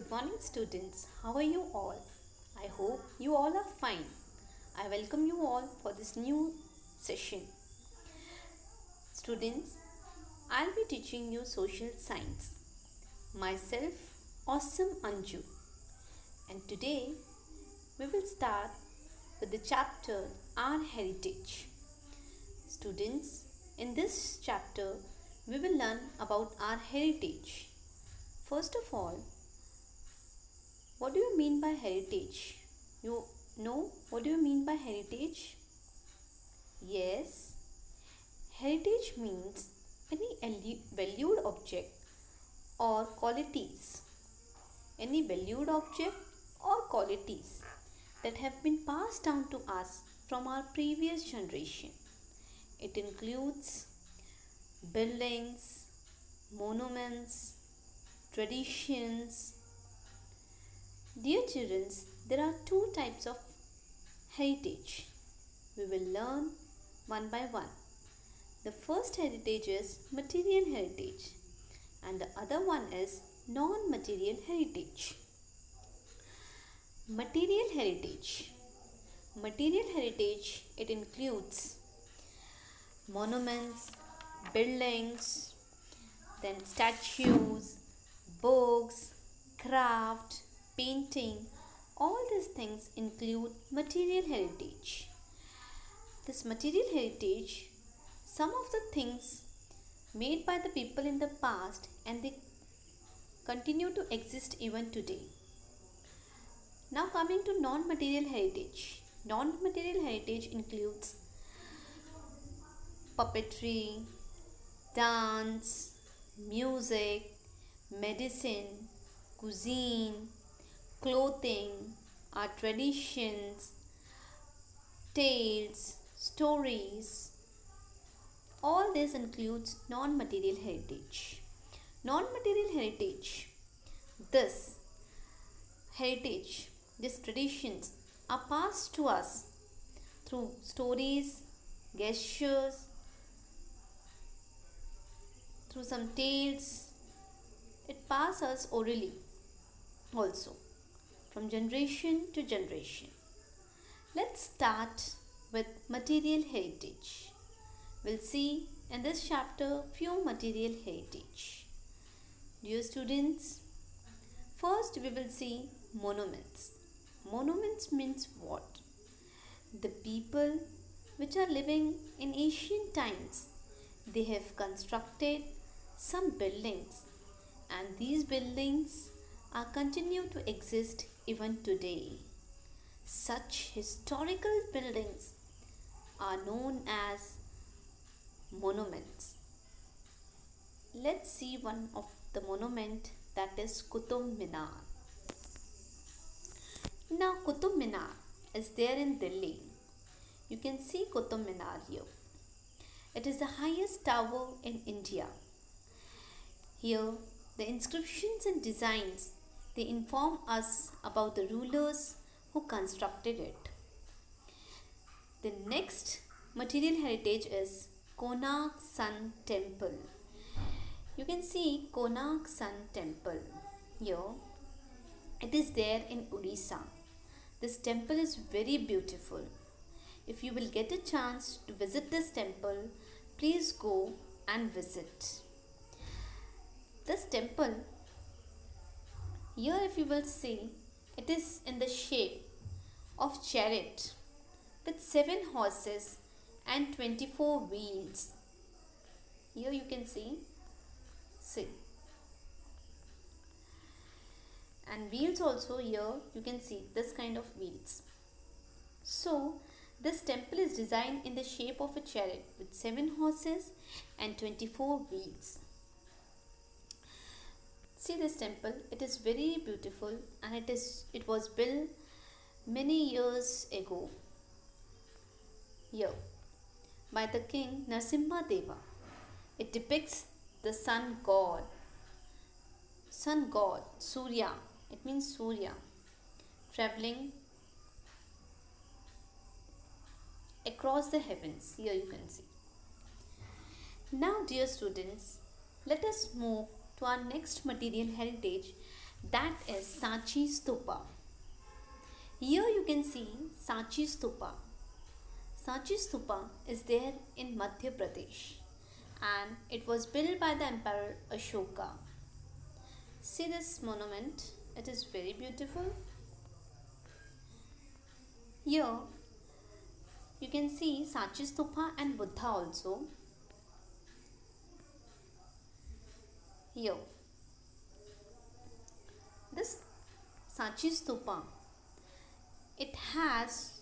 Good morning, students. How are you all? I hope you all are fine. I welcome you all for this new session. Students, I'll be teaching you social science. Myself, Awesome Anju. And today we will start with the chapter Our Heritage. Students, in this chapter we will learn about our heritage. First of all, what do you mean by heritage? You know what do you mean by heritage? Yes, heritage means any valued object or qualities. Any valued object or qualities that have been passed down to us from our previous generation. It includes buildings, monuments, traditions. Dear children, there are two types of heritage. We will learn one by one. The first heritage is material heritage and the other one is non-material heritage. Material heritage. Material heritage, it includes monuments, buildings, then statues, books, craft, painting. All these things include material heritage. This material heritage, some of the things made by the people in the past and they continue to exist even today. Now coming to non-material heritage. Non-material heritage includes puppetry, dance, music, medicine, cuisine, clothing, our traditions, tales, stories. All this includes non-material heritage. Non-material heritage. This heritage, these traditions are passed to us through stories, gestures, through some tales. It passes us orally also from generation to generation. Let's start with material heritage. We'll see in this chapter few material heritage. Dear students, first we will see monuments. Monuments means what? The people which are living in ancient times, they have constructed some buildings and these buildings are continue to exist even today. Such historical buildings are known as monuments. Let's see one of the monument, that is Qutub Minar. Now Qutub Minar is there in Delhi. You can see Qutub Minar here. It is the highest tower in India. Here the inscriptions and designs, they inform us about the rulers who constructed it. The next material heritage is Konark Sun Temple. You can see Konark Sun Temple here. It is there in Odisha. This temple is very beautiful. If you will get a chance to visit this temple, please go and visit. This temple, here if you will see, it is in the shape of chariot with 7 horses and 24 wheels. Here you can see. And wheels also, here you can see this kind of wheels. So this temple is designed in the shape of a chariot with 7 horses and 24 wheels. See this temple, it is very beautiful and it was built many years ago here by the king Narasimha Deva. It depicts the sun god, Surya. It means Surya traveling across the heavens. Here you can see. Now dear students, let us move to our next material heritage, that is Sanchi Stupa. Here you can see Sanchi Stupa. Sanchi Stupa is there in Madhya Pradesh and it was built by the Emperor Ashoka. See this monument, it is very beautiful. Here you can see Sanchi Stupa and Buddha also. Here, this Sanchi Stupa, it has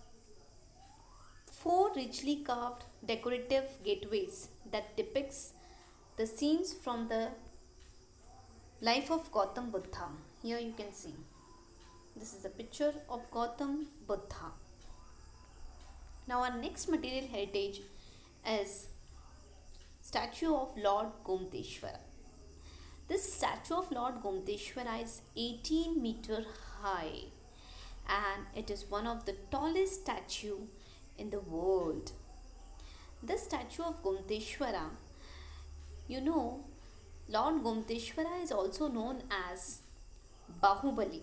4 richly carved decorative gateways that depicts the scenes from the life of Gautam Buddha. Here you can see. This is a picture of Gautam Buddha. Now our next material heritage is statue of Lord Gomteshwara. This statue of Lord Gomteshwara is 18 meter high and it is one of the tallest statue in the world. This statue of Gomteshwara, you know, Lord Gomteshwara is also known as Bahubali.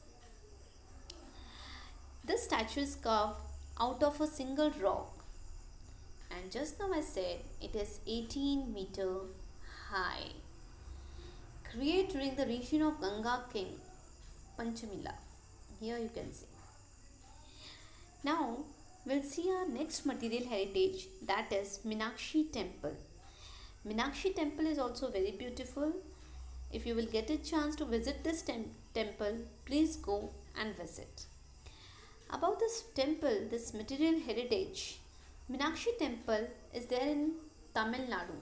This statue is carved out of a single rock and just now I said it is 18 meter high. Created during the reign of Ganga king Panchamila. Here you can see. Now we'll see our next material heritage, that is Meenakshi temple. Meenakshi temple is also very beautiful. If you will get a chance to visit this temple, please go and visit. About this temple, this material heritage, Meenakshi temple is there in Tamil Nadu,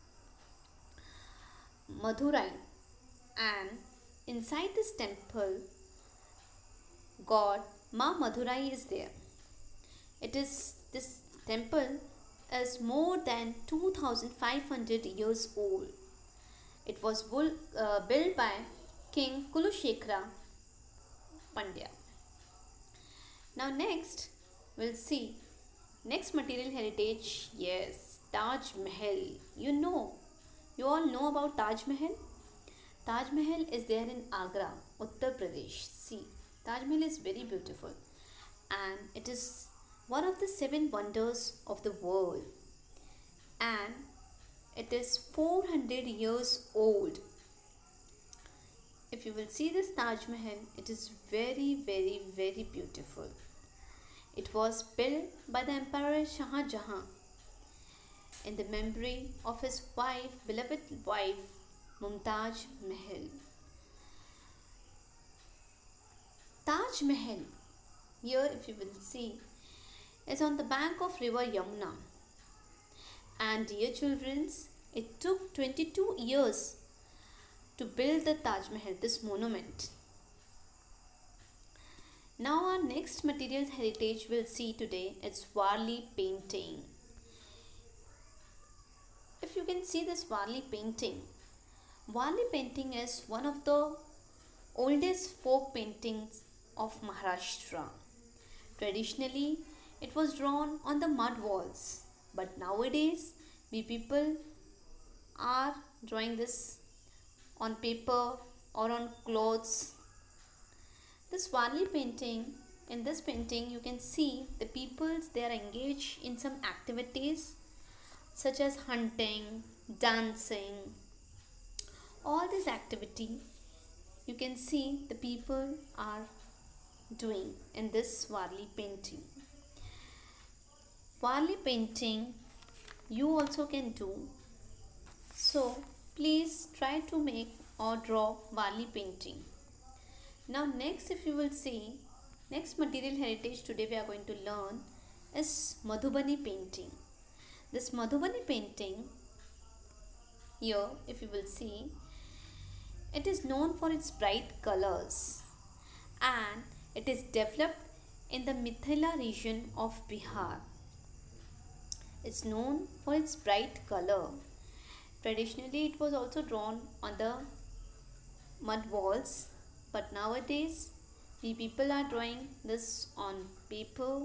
Madurai, and inside this temple, God Ma Madurai is there. This temple is more than 2500 years old. It was built by King Kulashekhara Pandya. Now next we'll see next material heritage. Yes, Taj Mahal. You all know about Taj Mahal. Taj Mahal is there in Agra, Uttar Pradesh. See, Taj Mahal is very beautiful and it is one of the 7 wonders of the world and it is 400 years old. If you will see this Taj Mahal, it is very, very, very beautiful. It was built by the Emperor Shah Jahan in the memory of his beloved wife Mumtaz Mahal. Taj Mahal, here if you will see, is on the bank of river Yamuna. And dear children, it took 22 years to build the Taj Mahal, this monument. Now our next material heritage we'll see today is Warli painting. If you can see this Warli painting is one of the oldest folk paintings of Maharashtra. Traditionally, it was drawn on the mud walls, but nowadays we people are drawing this on paper or on clothes. This Warli painting, in this painting you can see the peoples, they are engaged in some activities such as hunting, dancing. All this activity you can see the people are doing in this Warli painting. Warli painting you also can do. So please try to make or draw Warli painting. Now next, if you will see, next material heritage today we are going to learn is Madhubani painting. This Madhubani painting, here if you will see, it is known for its bright colors and it is developed in the Mithila region of Bihar. It's known for its bright color. Traditionally it was also drawn on the mud walls, but nowadays we people are drawing this on paper,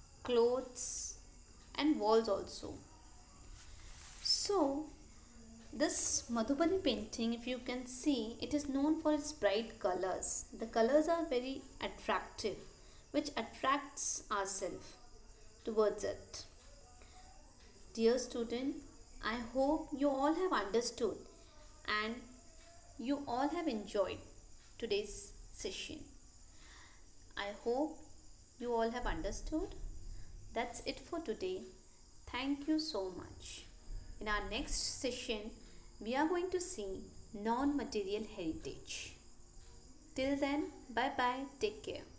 clothes and walls also. So This Madhubani painting, if you can see, it is known for its bright colors. The colors are very attractive, which attracts ourselves towards it. Dear student, I hope you all have understood and you all have enjoyed today's session. I hope you all have understood. That's it for today. Thank you so much. In our next session, we are going to see non-material heritage. Till then, bye bye, take care.